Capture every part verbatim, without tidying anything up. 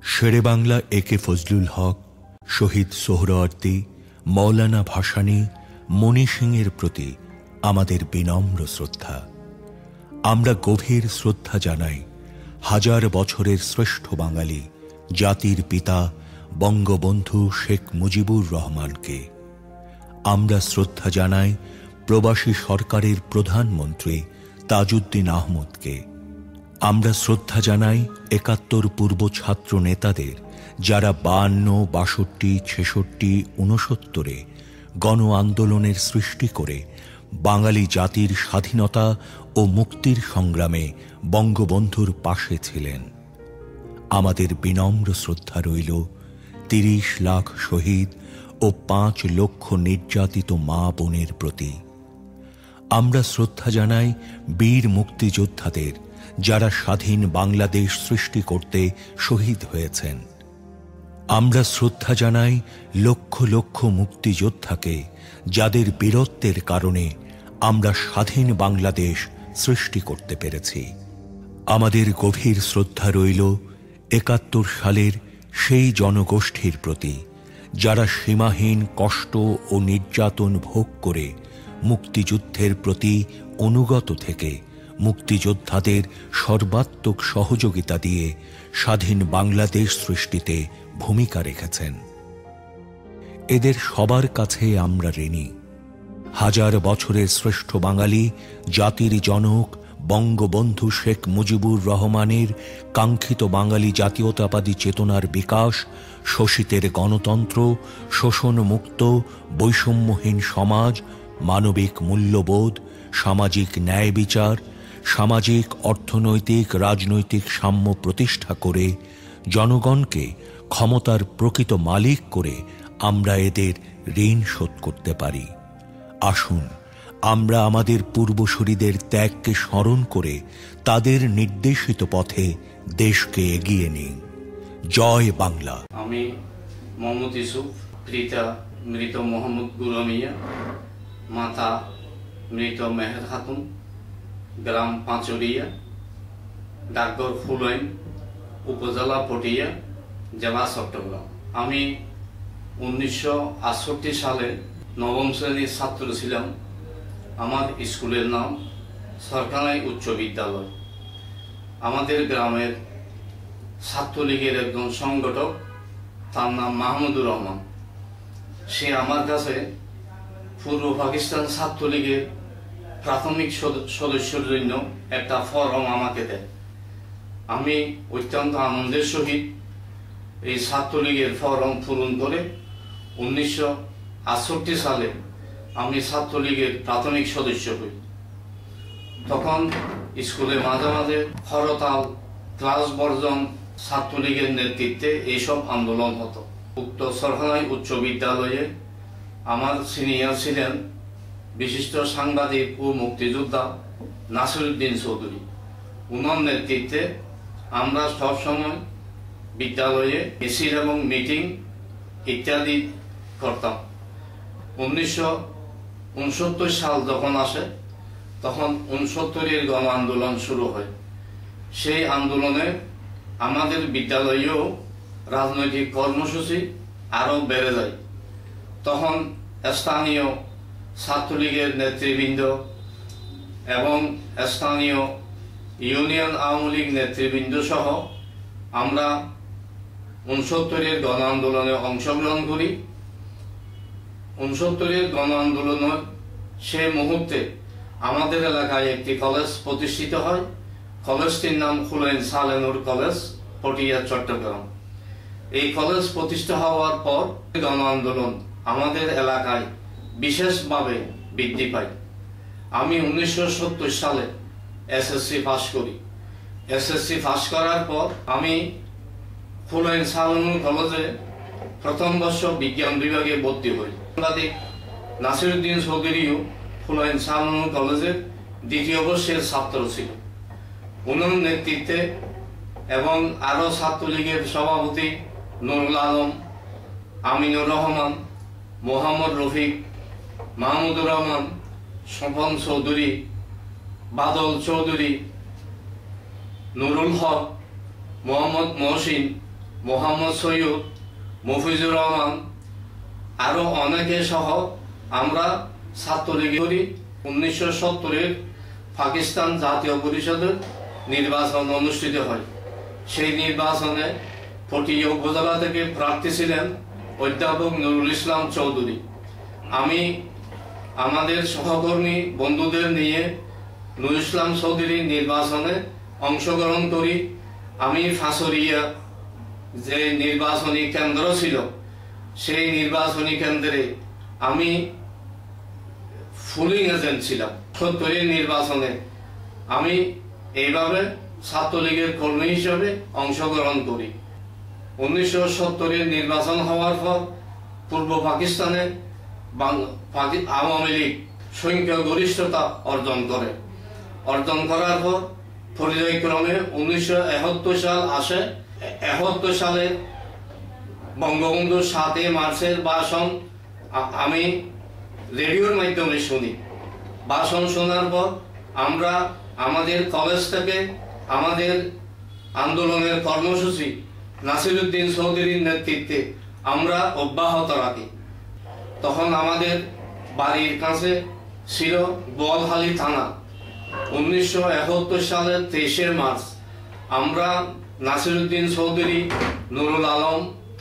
শেরে বাংলা এ কে ফজলুল হক, শহীদ সোহরাওয়ার্দী, মৌলানা ভাসানী, মণি সিংয়ের প্রতি আমাদের বিনম্র শ্রদ্ধা। আমরা গভীর শ্রদ্ধা জানাই হাজার বছরের শ্রেষ্ঠ বাঙালি জাতির পিতা বঙ্গবন্ধু শেখ মুজিবুর রহমানকে। আমরা শ্রদ্ধা জানাই প্রবাসী সরকারের প্রধানমন্ত্রী তাজউদ্দিন আহমদকে। আমরা শ্রদ্ধা জানাই একাত্তর পূর্ব ছাত্র নেতাদের, যারা বায়ান্ন, বাষট্টি, ছেষট্টি, ঊনসত্তরে গণ আন্দোলনের সৃষ্টি করে বাঙালি জাতির স্বাধীনতা ও মুক্তির সংগ্রামে বঙ্গবন্ধুর পাশে ছিলেন। আমাদের বিনম্র শ্রদ্ধা রইল তিরিশ লাখ শহীদ ও পাঁচ লক্ষ নির্যাতিত মা বোনের প্রতি। আমরা শ্রদ্ধা জানাই বীর মুক্তিযোদ্ধাদের, যারা স্বাধীন বাংলাদেশ সৃষ্টি করতে শহীদ হয়েছেন। আমরা শ্রদ্ধা জানাই লক্ষ লক্ষ মুক্তিযোদ্ধাকে, যাদের বীরত্বের কারণে আমরা স্বাধীন বাংলাদেশ সৃষ্টি করতে পেরেছি। আমাদের গভীর শ্রদ্ধা রইল একাত্তর সালের সেই জনগোষ্ঠীর প্রতি, যারা সীমাহীন কষ্ট ও নির্যাতন ভোগ করে মুক্তিযুদ্ধের প্রতি অনুগত থেকে মুক্তিযোদ্ধাদের সর্বাত্মক সহযোগিতা দিয়ে স্বাধীন বাংলাদেশ সৃষ্টিতে ভূমিকা রেখেছেন। এদের সবার কাছে আমরা ঋণী। হাজার বছরের শ্রেষ্ঠ বাঙালি জাতির জনক বঙ্গবন্ধু শেখ মুজিবুর রহমানের কাঙ্ক্ষিত বাঙালি জাতীয়তাবাদী চেতনার বিকাশ, শোষিতের গণতন্ত্র, শোষণমুক্ত বৈষম্যহীন সমাজ, মানবিক মূল্যবোধ, সামাজিক ন্যায় বিচার, সামাজিক অর্থনৈতিক রাজনৈতিক সাম্য প্রতিষ্ঠা করে জনগণকে ক্ষমতার প্রকৃত মালিক করে আমরা এদের ঋণ শোধ করতে পারি। আসুন আমরা আমাদের পূর্বসূরীদের ত্যাগকে স্মরণ করে তাদের নির্দেশিত পথে দেশকে এগিয়ে নিই। জয় বাংলা। আমি মোহাম্মদ ইউসুফ, পিতা মৃত মোহাম্মদ গুরমিয়া, মাতা মৃত মেহের খাতুন, গ্রাম পাঁচুরিয়া, ডাকঘর ফুলাইন, উপজেলা পটিয়া, জেলা চট্টগ্রাম। আমি উনিশশো আটষট্টি সালে নবম শ্রেণীর ছাত্র ছিলাম। আমার স্কুলের নাম সরকারি উচ্চ বিদ্যালয়। আমাদের গ্রামের ছাত্রলীগের একজন সংগঠক, তার নাম মাহমুদুর রহমান। সে আমার কাছে পূর্ব পাকিস্তান ছাত্রলীগের প্রাথমিক সদস্যের জন্য একটা ফর্ম আমাকে দেয়। আমি অত্যন্ত আনন্দের সহিত এই ছাত্রলীগের ফর্ম পূরণ করে উনিশশো আটষট্টি সালে আমি ছাত্রলীগের প্রাথমিক সদস্য হই। তখন স্কুলে মাঝে মাঝে হরতাল, ক্লাস বর্জন, ছাত্রলীগের নেতৃত্বে এইসব আন্দোলন হতো। উক্ত সরকারি উচ্চ বিদ্যালয়ে আমার সিনিয়র ছিলেন বিশিষ্ট সাংবাদিক ও মুক্তিযোদ্ধা নাসিরউদ্দিন চৌধুরী। উনার নেতৃত্বে আমরা সবসময় বিদ্যালয়ে মিছিল এবং মিটিং ইত্যাদি করতাম। উনিশশো উনসত্তর সাল যখন আসে, তখন উনসত্তরের গণ আন্দোলন শুরু হয়। সেই আন্দোলনে আমাদের বিদ্যালয়েও রাজনৈতিক কর্মসূচি আরও বেড়ে যায়। তখন স্থানীয় ছাত্রলীগের নেতৃবৃন্দ এবং স্থানীয় ইউনিয়ন আওয়ামী লীগ নেতৃবৃন্দ সহ আমরা উনসত্তরের গণ আন্দোলনে অংশগ্রহণ করি। উনসত্তরের গণ আন্দোলনের সে মুহূর্তে আমাদের এলাকায় একটি কলেজ প্রতিষ্ঠিত হয়। কলেজটির নাম হুলাইন সালেনুর কলেজ, পটিয়া, চট্টগ্রাম। এই কলেজ প্রতিষ্ঠা হওয়ার পর গণ আন্দোলন আমাদের এলাকায় বিশেষভাবে বৃদ্ধি পায়। আমি উনিশশো সত্তর সালে এসএসসি পাস করি। এসএসসি পাস করার পর আমি হুলাইন সালেনুর কলেজে প্রথম বর্ষ বিজ্ঞান বিভাগে ভর্তি হই। সাংবাদিক নাসিরউদ্দিন চৌধুরীও হুলাইন সালেনুর কলেজের দ্বিতীয় বর্ষের ছাত্র ছিল। উনার নেতৃত্বে এবং আরো ছাত্রলীগের সভাপতি নুরুল আলম, আমিনুর রহমান, মোহাম্মদ রফিক, মাহমুদুর রহমান, স্বপন চৌধুরী, বাদল চৌধুরী, নুরুল হক, মোহাম্মদ মহসিন মোহাম্মদ সৈয়দ, মফিজুর রহমান আরো অনেকে সহ আমরা ছাত্রলীগ করি। উনিশশো সত্তরের পাকিস্তান জাতীয় পরিষদের নির্বাচন অনুষ্ঠিত হয়। সেই নির্বাচনে পটিয়া উপজেলা থেকে প্রার্থী ছিলেন অধ্যাপক নুরুল ইসলাম চৌধুরী। আমি আমাদের সহকর্মী বন্ধুদের নিয়ে নুরুল ইসলাম চৌধুরী নির্বাচনে অংশগ্রহণ করি। আমি ফাঁসরিয়া যে নির্বাচনী কেন্দ্র ছিল সেই নির্বাচনী কেন্দ্রে আমি ফুলিং এজেন্ট ছিলাম। সত্তরের নির্বাচনে আমি এইভাবে ছাত্রলীগের কর্মী হিসেবে অংশগ্রহণ করি। উনিশশো সত্তরের নির্বাচন হওয়ার পর পূর্ব পাকিস্তানে আওয়ামী লীগ সংখ্যাগরিষ্ঠতা অর্জন করে। অর্জন করার পর পর্যায়ক্রমে উনিশশো একাত্তর সাল আসে। একাত্তর সালে বঙ্গবন্ধু সাতই মার্চের ভাষণ আমি রেডিওর মাধ্যমে শুনি। ভাষণ শোনার পর আমরা আমাদের কলেজ থেকে আমাদের আন্দোলনের কর্মসূচি নাসিরউদ্দিন চৌধুরীর নেতৃত্বে আমরা অব্যাহত রাখি। তখন আমাদের বাড়ির কাছে ছিল বোয়ালখালী থানা। উনিশশো একাত্তর সালের তেইশে মার্চ আমরা নাসিরউদ্দিন চৌধুরী, নুরুল আলম,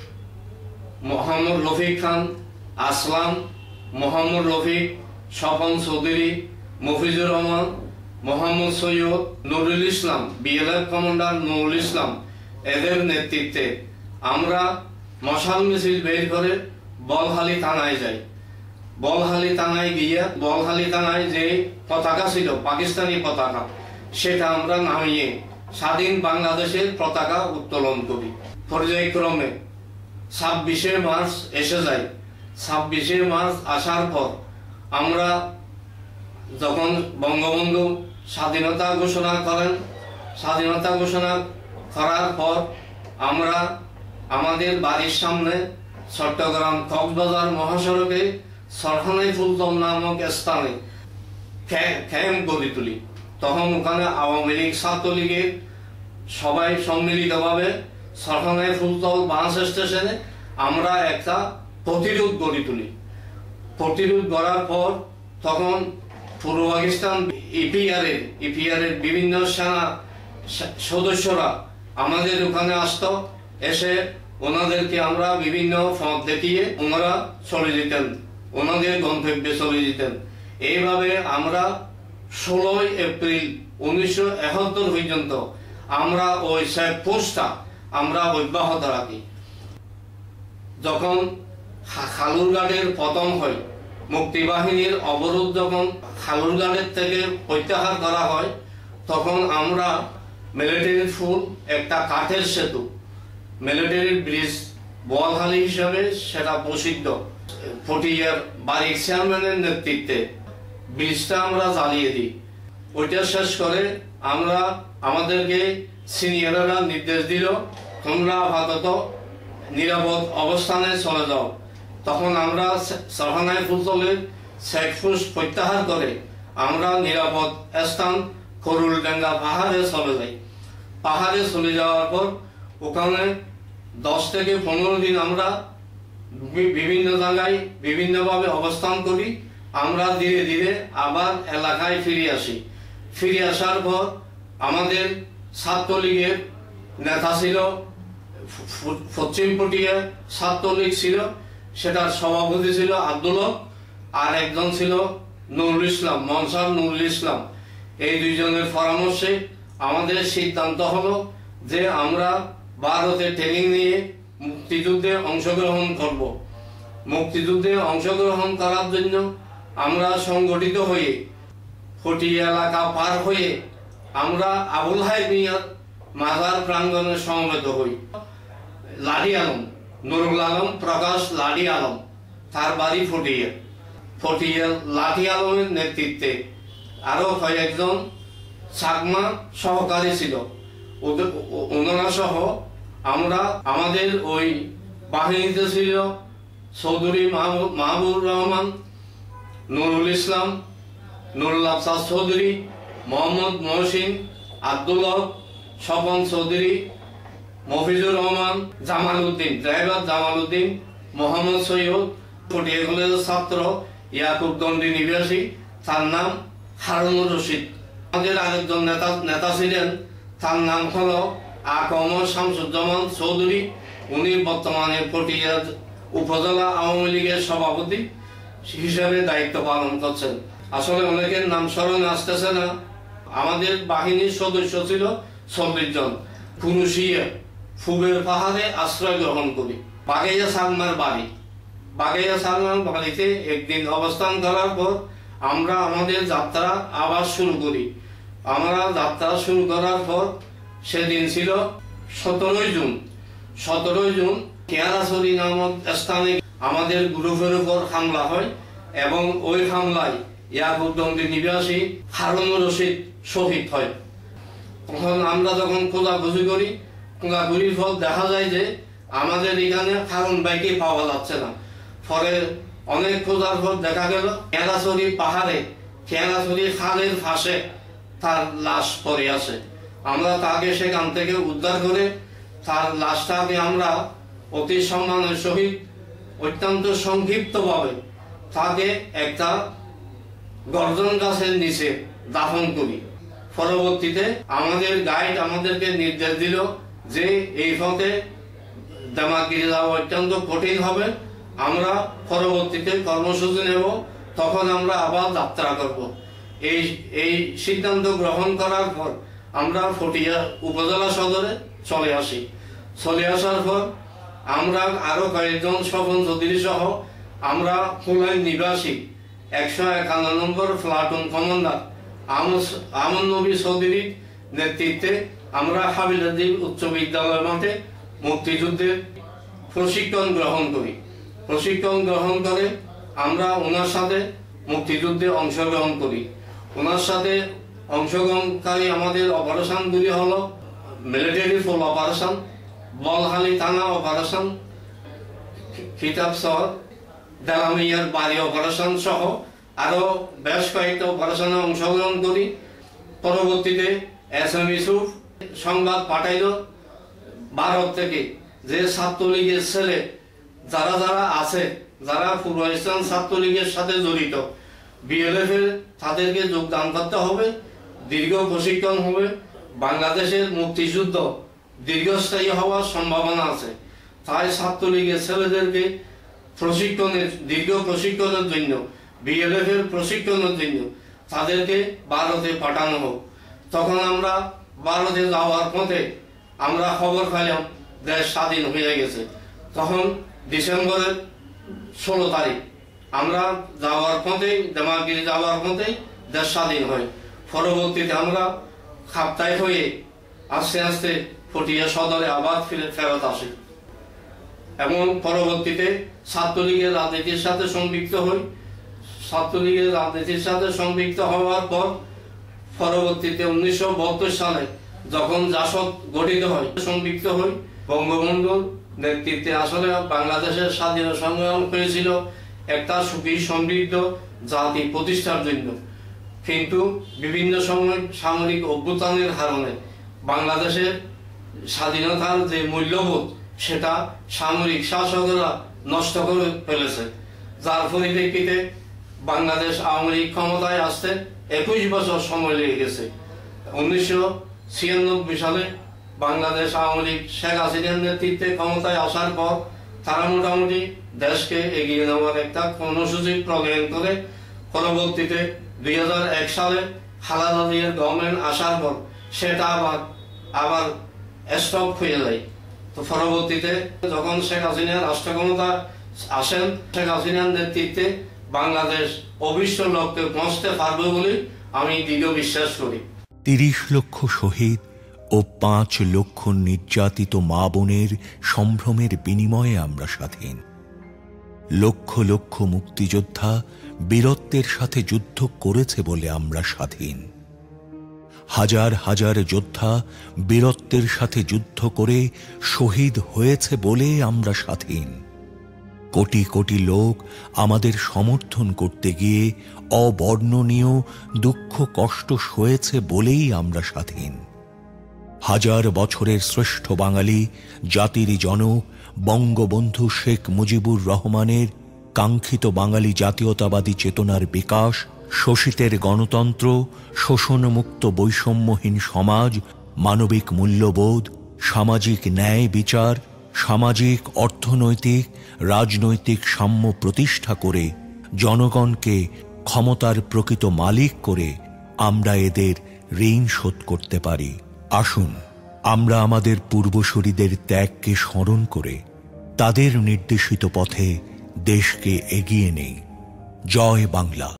মোহাম্মদ রফিক খান, আসলাম, মোহাম্মদ রফিক, স্বপন চৌধুরী, মফিজুর রহমান, মোহাম্মদ সৈয়দ, নুরুল ইসলাম, বিএলএফ কমান্ডার নুরুল ইসলাম এদের নেতৃত্বে আমরা মশাল মিছিল বের করে বোয়ালখালী থানায় যাই। বোয়ালখালী থানায় গিয়ে বোয়ালখালী থানায় যে পতাকা ছিল পাকিস্তানি পতাকা, সেটা আমরা নামিয়ে স্বাধীন বাংলাদেশের পতাকা উত্তোলন করি। পর্যায়ক্রমে ছাব্বিশে মার্চ এসে যায়। ছাব্বিশে মার্চ আসার পর আমরা যখন বঙ্গবন্ধু স্বাধীনতা ঘোষণা করেন, স্বাধীনতা ঘোষণা করার পর আমরা আমাদের বাড়ির সামনে চট্টগ্রাম চকবাজার মহাসড়কে সরখানাই ফুলতল নামক স্থানে ক্যাম্প গড়ে তুলি। তখন ওখানে আওয়ামী লীগ, ছাত্রলীগের সবাই সম্মিলিতভাবে সরখানাই ফুলতল বাস স্টেশনে আমরা একটা প্রতিরোধ গড়ে তুলি। প্রতিরোধ গড়ার পর তখন পূর্ব পাকিস্তান ইপিআর এর ইপিআর এর বিভিন্ন সেনা সদস্যরা আমাদের ওখানে আসতো। এসে ওনাদেরকে আমরা বিভিন্ন পথ দেখিয়ে ওনারা চলে যেতেন, ওনাদের গন্তব্যে চলে যেতেন। এইভাবে আমরা ষোলোই এপ্রিল উনিশশো একাত্তর পর্যন্ত আমরা ওই পোস্টটা আমরা অব্যাহত রাখি। যখন খালুরঘাটের পতন হয়, মুক্তিবাহিনীর অবরোধ যখন খালুরঘাটের থেকে প্রত্যাহার করা হয়, তখন আমরা মিলিটারি ফুল একটা কাঠের সেতু, মিলিটারি ব্রিজ বোয়ালখালী হিসাবে সেটা প্রসিদ্ধ, পটিয়ার বাড়ির চেয়ারম্যানের নেতৃত্বে ব্রিজটা আমরা জ্বালিয়ে দিই। ওইটা শেষ করে আমরা আমাদেরকে সিনিয়ররা নির্দেশ দিল, তোমরা আপাতত নিরাপদ অবস্থানে চলে যাও। তখন আমরা সরখানাই ফুলতলের চেকপোস্ট প্রত্যাহার করে আমরা নিরাপদ স্থান করুলডাঙ্গা পাহাড়ে চলে যাই। পাহাড়ে চলে যাওয়ার পর ওখানে দশ থেকে পনেরো দিন আমরা বিভিন্ন জায়গায় বিভিন্নভাবে অবস্থান করি। আমরা ধীরে ধীরে আবার এলাকায় ফিরে আসি। ফিরে আসার পর আমাদের ছাত্রলীগের নেতা ছিল, পশ্চিম পটিয়া ছাত্রলীগ ছিল, সেটার সভাপতি ছিল আব্দুল হক, আর একজন ছিল নুরুল ইসলাম, মনসার নুরুল ইসলাম। এই দুইজনের পরামর্শে আমাদের সিদ্ধান্ত হলো যে আমরা ভারতে ট্রেনিং নিয়ে মুক্তিযুদ্ধে অংশগ্রহণ করব। মুক্তিযুদ্ধে অংশগ্রহণ করার জন্য আমরা সংগঠিত হয়ে পটিয়া এলাকা পার হয়ে আমরা আবুল হাই মিয়ার মাজার প্রাঙ্গণে সমবেত হই। লাডি আলম, নুরুল আলম প্রকাশ লাডি আলম, তার বাড়ি পটিয়া। পটিয়া লাঠি আলমের নেতৃত্বে আরো কয়েকজন চাকমা সহকারী ছিল, ওনারা সহ আমরা আমাদের ওই বাহিনীতে ছিল চৌধুরী মাহবুব রহমান, নুরুল ইসলাম, নুরুল আফসার চৌধুরী, মোহাম্মদ মহসিন, আব্দুল হক, স্বপন চৌধুরী, মফিজুর রহমান, নাম জামাল উদ্দিন, ড্রাইভার জামাল উদ্দিন, মোহাম্মদ সৈয়দ পটিয়া কলেজের ছাত্র, ইয়াকুবগঞ্জ নিবাসী, তার নাম হারুনুর রশিদ। আমাদের আরেকজন নেতা নেতা ছিলেন, তার নাম হলো আকম শামসুজ্জামান চৌধুরী। উনি বর্তমানে পটিয়া উপজেলা আওয়ামী লীগের সভাপতি হিসেবে দায়িত্ব পালন করছেন। আসলে অনেকের নাম স্মরণে আসতেছে না। আমাদের বাহিনীর সদস্য ছিল চল্লিশ জন। কুরুশিয়া ফুবের পাহাড়ে আশ্রয় গ্রহণ করি। বাগাইয়া সালমার বাড়ি, বাগাইয়া সালমার বাড়িতে একদিন অবস্থান করার পর আমরা আমাদের যাত্রা আবার শুরু করি। আমরা যাত্রা শুরু করার পর সেদিন ছিল সতেরোই জুন। সতেরোই জুন কেয়ারাছড়ি নামক স্থানে আমাদের গ্রুপের উপর হামলা হয় এবং ওই হামলায় ইয়াকুবগঞ্জ নিবাসী হারুনুর রশিদ শহীদ হয়। তখন আমরা যখন খোঁজাখুঁজি করি, খোঁজাখুঁজির ফল দেখা যায় যে আমাদের এখানে হারুন ভাইকে পাওয়া যাচ্ছে না। ফলে অনেক খোঁজার পর দেখা গেল কেয়ারাছড়ি পাহাড়ে, কেয়ারাছড়ি খালের পাশে তার লাশ পড়ে আছে। আমরা তাকে সেখান থেকে উদ্ধার করে তার লাশটাকে আমরা অতি সম্মানের সহিত অত্যন্ত সংক্ষিপ্তভাবে তাকে একটা গর্জন গাছের নিচে দাফন করি। পরবর্তীতে আমাদের গাইড আমাদেরকে নির্দেশ দিল যে এই পথে দেমাগিরি যাওয়া অত্যন্ত কঠিন হবে, আমরা পরবর্তীতে কর্মসূচি নেব, তখন আমরা আবার যাত্রা করব। এই এই সিদ্ধান্ত গ্রহণ করার পর আমরা পটিয়া উপজেলা সদরে চলে আসি। চলে আসার পর আমরা আরো কয়েকজন স্বপন চৌধুরী সহ আমরা ফুলাই নিবাসী একশো একান্ন নম্বর প্লাটুন কমান্ডার আমন নবী চৌধুরীর নেতৃত্বে আমরা হাবিলাদি উচ্চ বিদ্যালয় মাঠে মুক্তিযুদ্ধের প্রশিক্ষণ গ্রহণ করি। প্রশিক্ষণ গ্রহণ করে আমরা ওনার সাথে মুক্তিযুদ্ধে অংশগ্রহণ করি। ওনার সাথে অংশগ্রহণকারী আমাদের অপারেশনগুলি হলো মিলিটারি ফুল অপারেশন, বলহালি থানা অপারেশন, খিতাব শহর, দেলামিয়ার বাড়ি অপারেশন সহ আরো বেশ কয়েকটা অপারেশনে অংশগ্রহণ করি। পরবর্তীতে এস এম ইউসুফ সংবাদ পাঠাইল ভারত থেকে যে ছাত্রলীগের ছেলে যারা যারা আছে, যারা পূর্ব ইসলাম ছাত্রলীগের সাথে জড়িত, বিএলএফ এর তাদেরকে যোগদান করতে হবে, দীর্ঘ প্রশিক্ষণ হবে, বাংলাদেশের মুক্তিযুদ্ধ দীর্ঘস্থায়ী হওয়ার সম্ভাবনা আছে। তাই ছাত্রলীগের ছেলেদেরকে প্রশিক্ষণের দীর্ঘ প্রশিক্ষণের জন্য, বিএলএফ এর প্রশিক্ষণের জন্য তাদেরকে ভারতে পাঠানো হোক। তখন আমরা ভারতে যাওয়ার পথে আমরা খবর পাইলাম দেশ স্বাধীন হয়ে গেছে। তখন ডিসেম্বরের ষোলো তারিখ আমরা যাওয়ার পথেই দেমাগিরি যাওয়ার পথেই দেশ স্বাধীন হয়। পরবর্তীতে আমরা খাপতাই হয়ে আস্তে আস্তে পটিয়া সদরে আবার ফিরে ফেরত আসি এবং পরবর্তীতে ছাত্রলীগের রাজনীতির সাথে সম্পৃক্ত হই। ছাত্রলীগের রাজনীতির সাথে সম্পৃক্ত হওয়ার পর পরবর্তীতে উনিশশো বাহাত্তর সালে যখন জাসদ গঠিত হয় সম্পৃক্ত হই। বঙ্গবন্ধুর নেতৃত্বে আসলে বাংলাদেশের স্বাধীনতা সংগ্রাম হয়েছিল একটা সুখী সমৃদ্ধ জাতি প্রতিষ্ঠার জন্য, কিন্তু বিভিন্ন সময় সামরিক অভ্যুত্থানের কারণে বাংলাদেশের স্বাধীনতার যে মূল্যবোধ সেটা সামরিক শাসকরা নষ্ট করে ফেলেছে, যার পরিপ্রেক্ষিতে বাংলাদেশ আওয়ামী লীগ ক্ষমতায় আসতে একুশ বছর সময় লেগে গেছে। উনিশশো ছিয়ানব্বই সালে বাংলাদেশ আওয়ামী লীগ শেখ হাসিনার নেতৃত্বে ক্ষমতায় আসার পর তারা মোটামুটি দেশকে এগিয়ে নেওয়ার একটা কর্মসূচি প্রণয়ন করে পরবর্তীতে দুই হাজার এক সালে খালেদা জিয়ার গভর্নমেন্ট আসার পর সেটা আবার আবার স্টপ হয়ে যায়। তো পরবর্তীতে যখন শেখ হাসিনার রাষ্ট্র ক্ষমতা আসেন, শেখ হাসিনার নেতৃত্বে বাংলাদেশ অভীষ্ট লক্ষ্যে পৌঁছতে পারবে বলে আমি দৃঢ় বিশ্বাস করি। তিরিশ লক্ষ শহীদ ও পাঁচ লক্ষ নির্যাতিত মা বোনের সম্ভ্রমের বিনিময়ে আমরা স্বাধীন। লক্ষ লক্ষ মুক্তিযোদ্ধা বীরত্বের সাথে যুদ্ধ করেছে বলে আমরা স্বাধীন। হাজার হাজার যোদ্ধা বীরত্বের সাথে যুদ্ধ করে শহীদ হয়েছে বলে আমরা স্বাধীন। কোটি কোটি লোক আমাদের সমর্থন করতে গিয়ে অবর্ণনীয় দুঃখ কষ্ট সয়েছে বলেই আমরা স্বাধীন। হাজার বছরের শ্রেষ্ঠ বাঙালি জাতির জনক বঙ্গবন্ধু শেখ মুজিবুর রহমানের কাঙ্ক্ষিত বাঙালি জাতীয়তাবাদী চেতনার বিকাশ, শোষিতের গণতন্ত্র, শোষণমুক্ত বৈষম্যহীন সমাজ, মানবিক মূল্যবোধ, সামাজিক ন্যায় বিচার, সামাজিক অর্থনৈতিক রাজনৈতিক সাম্য প্রতিষ্ঠা করে জনগণকে ক্ষমতার প্রকৃত মালিক করে আমরা এদের ঋণ শোধ করতে পারি। আসুন আমরা আমাদের পূর্বসূরীদের ত্যাগকে স্মরণ করে তাদের নির্দেশিত পথে দেশকে এগিয়ে নেই। জয় বাংলা।